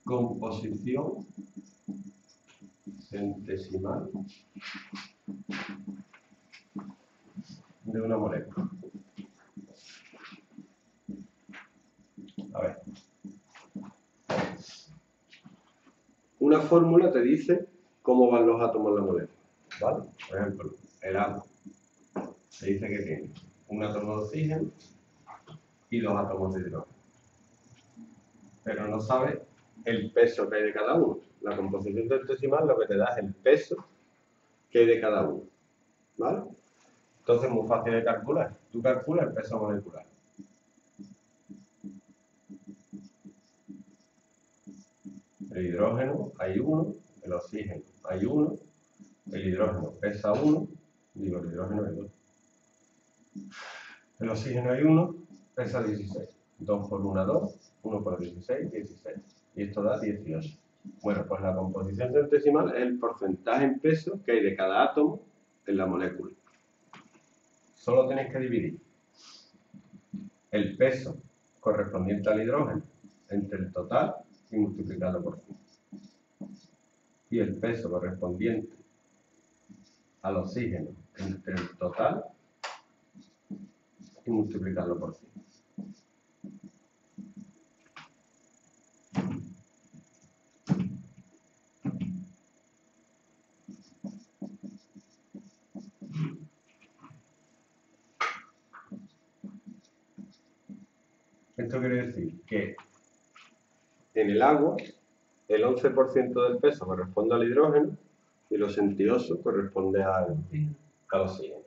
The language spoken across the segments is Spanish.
Composición centesimal de una molécula. A ver. Una fórmula te dice cómo van los átomos en la molécula, ¿vale? Por ejemplo, el agua. Te dice que tiene un átomo de oxígeno y 2 átomos de hidrógeno. Pero no sabes el peso que hay de cada uno. La composición centesimal lo que te da es el peso que hay de cada uno, ¿vale? Entonces es muy fácil de calcular. Tú calculas el peso molecular. El hidrógeno hay 1, el oxígeno hay 1, el hidrógeno pesa 1, digo el hidrógeno hay 2. El oxígeno hay 1, pesa 16. 2 por 1, 2, 1 por 16, 16. Y esto da 18. Bueno, pues la composición centesimal es el porcentaje en peso que hay de cada átomo en la molécula. Solo tenéis que dividir el peso correspondiente al hidrógeno entre el total y multiplicarlo por 5. Y el peso correspondiente al oxígeno entre el total y multiplicarlo por 5. Esto quiere decir que en el agua el 11% del peso corresponde al hidrógeno y el 88% corresponde al oxígeno.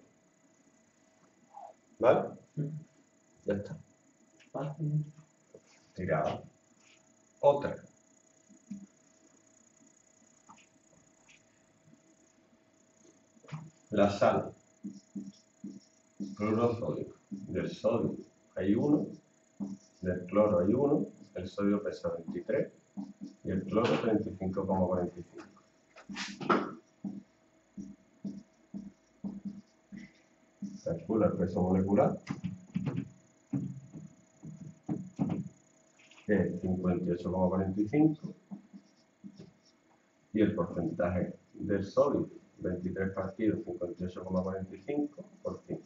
¿Vale? Ya está. Tirado. Otra. La sal. Cloruro sódico. Del sodio hay 1, del cloro hay 1, el sodio pesa 23 y el cloro 35,45. Calcula el peso molecular, que es 58,45, y el porcentaje del sodio, 23 partido 58,45 por 5.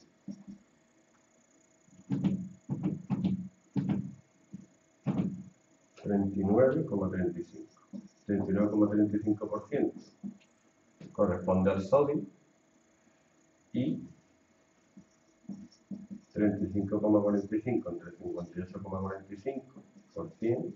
39,35. 39,35% corresponde al sodio y 35,45 entre 58,45 por 100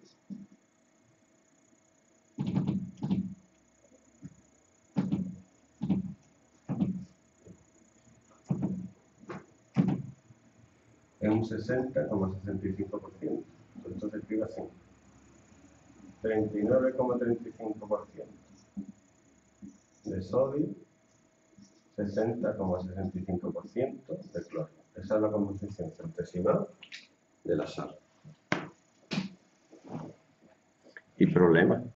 es un 60,65%. Entonces se escribe así: 39,35% de sodio, 60,65% de cloro. Esa es la composición centesimal de la sal. ¿Y problema?